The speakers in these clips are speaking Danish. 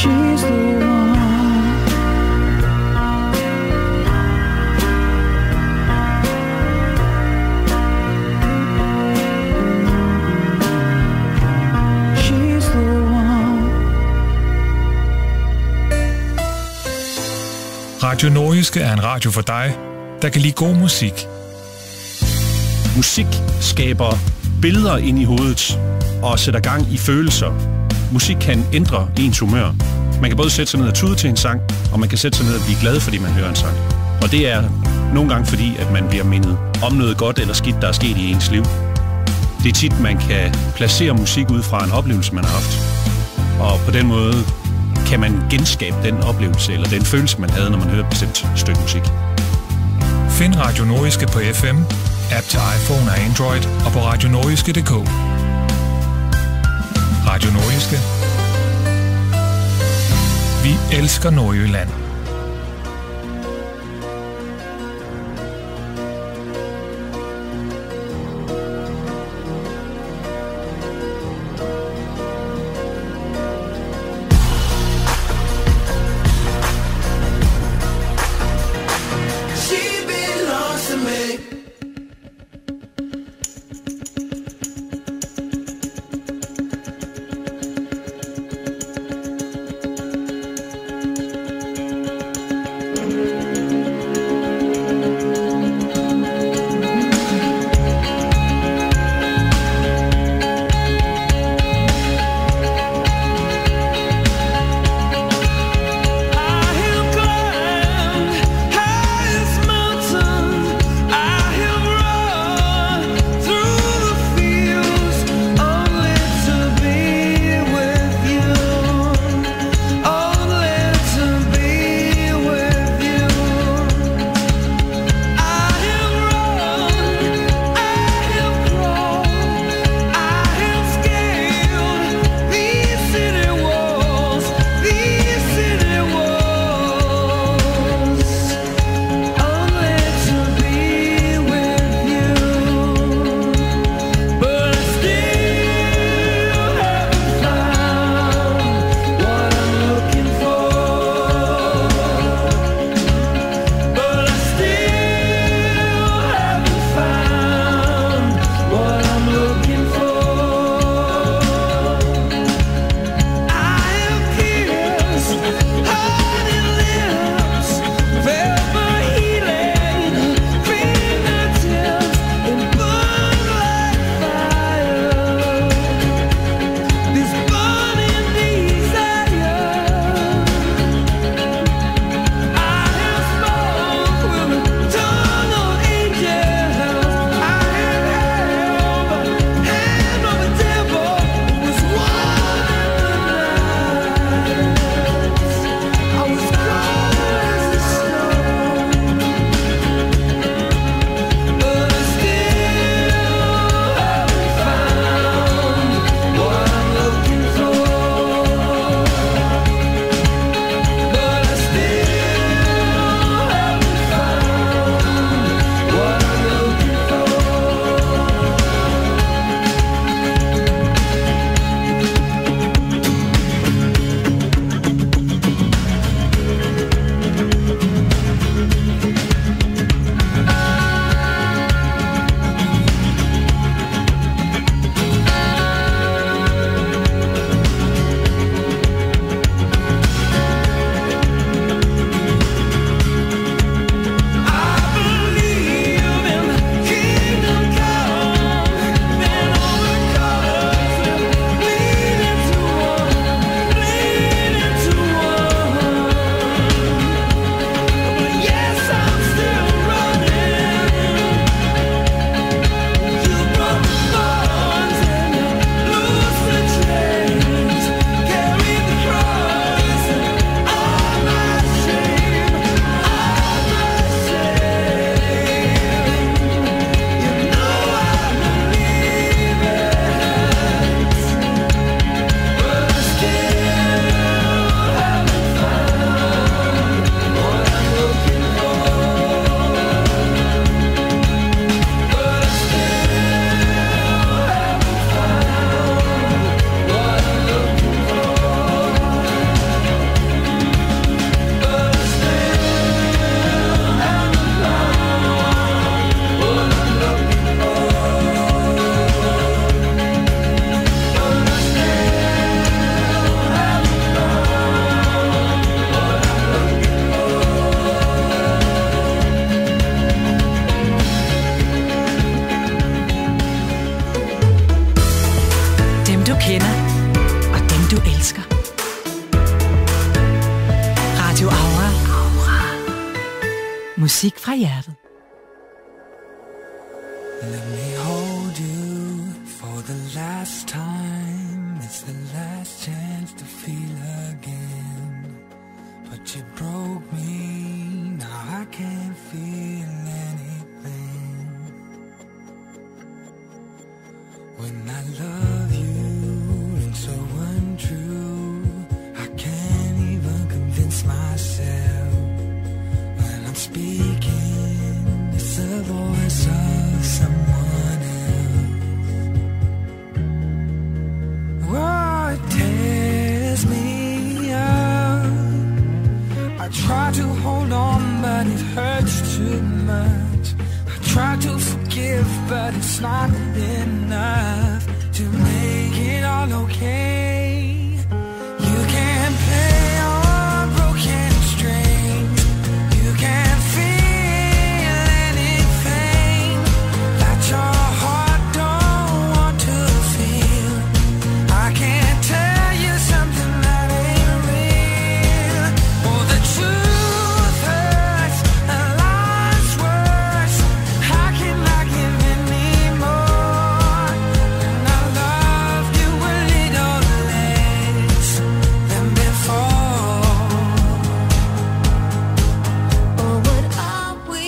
She's the one. She's the one. Radio Nordjyske er en radio for dig, der kan lide god musik. Musik skaber billeder ind i hovedet og sætter gang i følelser. Musik kan ændre ens humør. Man kan både sætte sig ned og tude til en sang, og man kan sætte sig ned og blive glad, fordi man hører en sang. Og det er nogle gange fordi, at man bliver mindet om noget godt eller skidt, der er sket i ens liv. Det er tit, man kan placere musik ud fra en oplevelse, man har haft. Og på den måde kan man genskabe den oplevelse eller den følelse, man havde, når man hører et bestemt stykke musik. Find Radio Nordjyske på FM, app til iPhone og Android og på radionordjyske.dk. Radio Nordjyske. Vi elsker Nordjylland. Musik fra hjertet. Let me hold you for the last time. It's the last chance to feel again. But you broke me, now I can't feel anything. When I love you and so untrue, I can't even convince myself. When I'm speaking, it's the voice of someone else. Oh, it tears me up. I try to hold on, but it hurts too much. I try to forgive, but it's not enough to make it all okay. You can't play on broken strings. You can't feel anything that your heart don't want to feel. I can't tell you something that ain't real. Oh, the truth hurts and lies worse. How can I give any more? And I love you a little less than before. Oh, what are we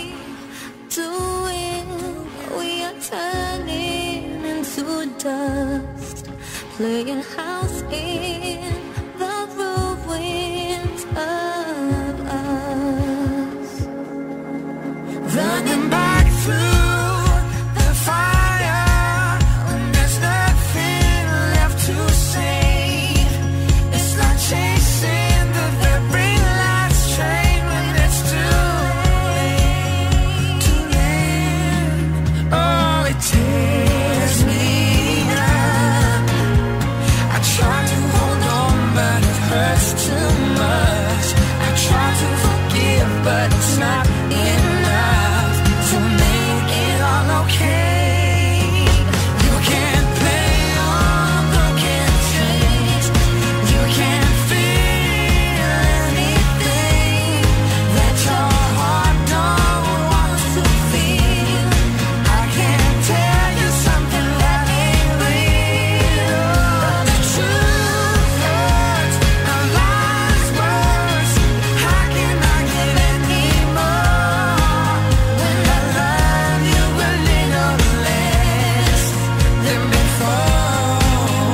doing? We are turning into dust, playing house in the ruins of us. Running back through the fire when there's nothing left to save. It's like chasing the very last train when it's too late, too late. Oh, it tears me up. I try to hold on, but it hurts too much. I try to forgive, but it's not enough to make it all okay. You can't play on broken strings. You can't feel anything that your heart don't want to feel. I can't tell you something that ain't real. The truth hurts and lies worse. How can I get any more when I love you a little less than before?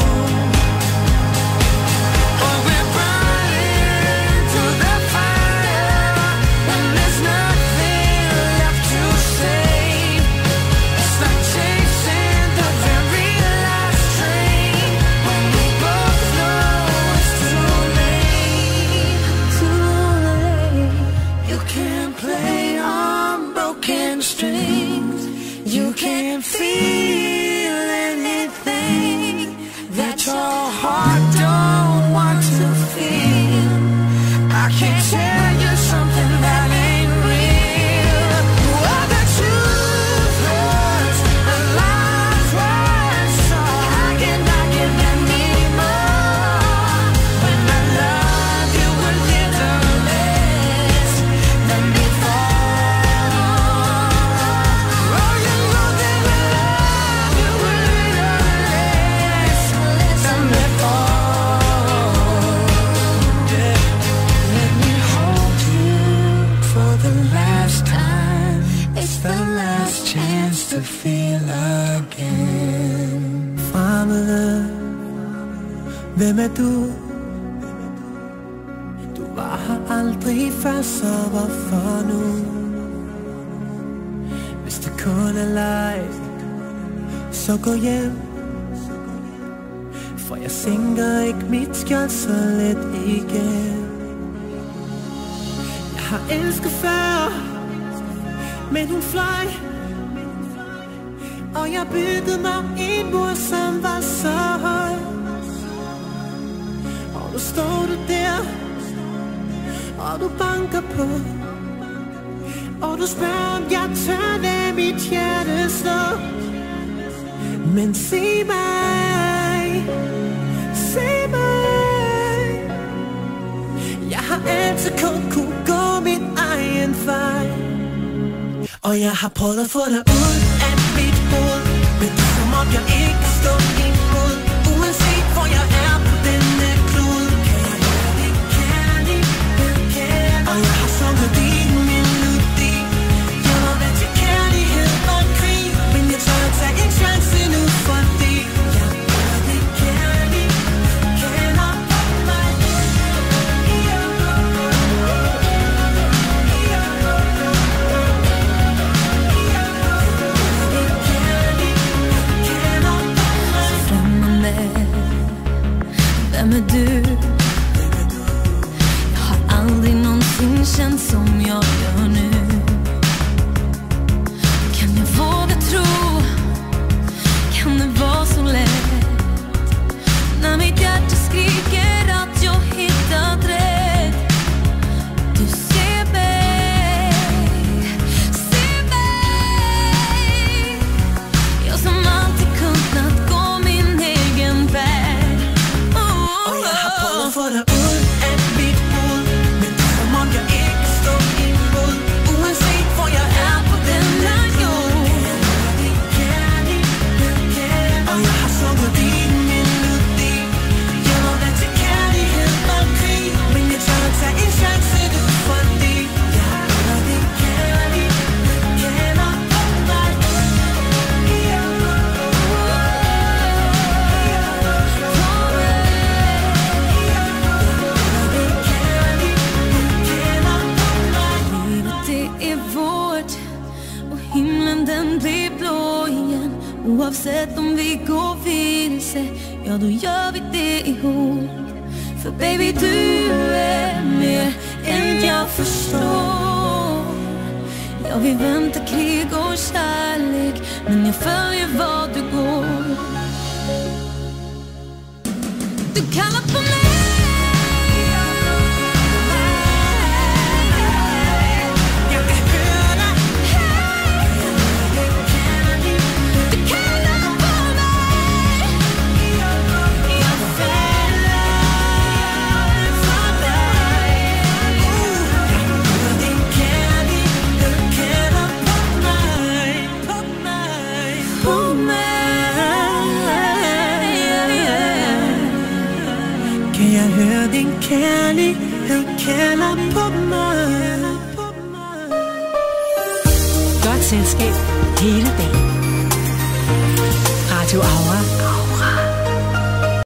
Oh, we're burning through the fire when there's nothing left to save. It's like chasing the very last train when we both know it's too late, too late. You can't play on broken strings. You can't feel anything that your heart don't want to feel. I can't tell you something that ain't real. Oh, the truth hurts and lies worse. So how can I give any more when I love you a little less than before? Oh, you know that I love you a little less than before. Yeah. Let me hold you for the last time. It's the last chance to feel again. Fremmede, hvem er du? Du var her aldrig før, så hvorfor nu? Hvis det kun er leg, så gå hjem. For jeg sænker ikke mit skjold så let igen. Jeg har elsket før, men hun fløj. Og jeg byggede mig en mur, som var så høj. Og nu står du der, og du banker på. Og du spørger, om jeg tør lade mit hjerte slå. Men se mig, se mig. Jeg har altid kun kunne gå min egen vej. Og jeg har prøvet at få dig ud af mit hoved, men det er som om jeg ikke kan stå imod. Uanset hvor jeg er på denne klode, kan jeg gøre det kærligt. Og jeg har sunget din melodi. Jeg var vant til kærlighed og krig, men jeg tør at tage en chance nu, fordi jeg gør det kærligt. Kender på mig. Hvem er du? Jeg har aldrig någonsin känt som jag gör nu. Kan jag våga tro? Kan det vara så lätt? När mitt hjärta skriker att jag hittat rätt. Du ser mig. Jag som alltid kunnat gå min egen väg. For dig ud af mit hoved, men det er som om jeg ikke står imod. Uanset hvor jeg er på denne jord, kan jeg gøre det kærligt. Og jeg har sunget din melodi. Jeg var vant til kærlighed og krig, men jeg tør at tage en chance nu, fordi jeg gør det kærligt. Kender på mig. Himlen den blir blå igen. Oavsett om vi går vilse, ja då gör vi det ihop. För baby du är mer än jag förstår. Jag vill vänta krig och kärlek, men jag följer vad du går. Du kallar på mig. Kærlighed kalder på mig. Godt selskab hele dagen. Radio AURA.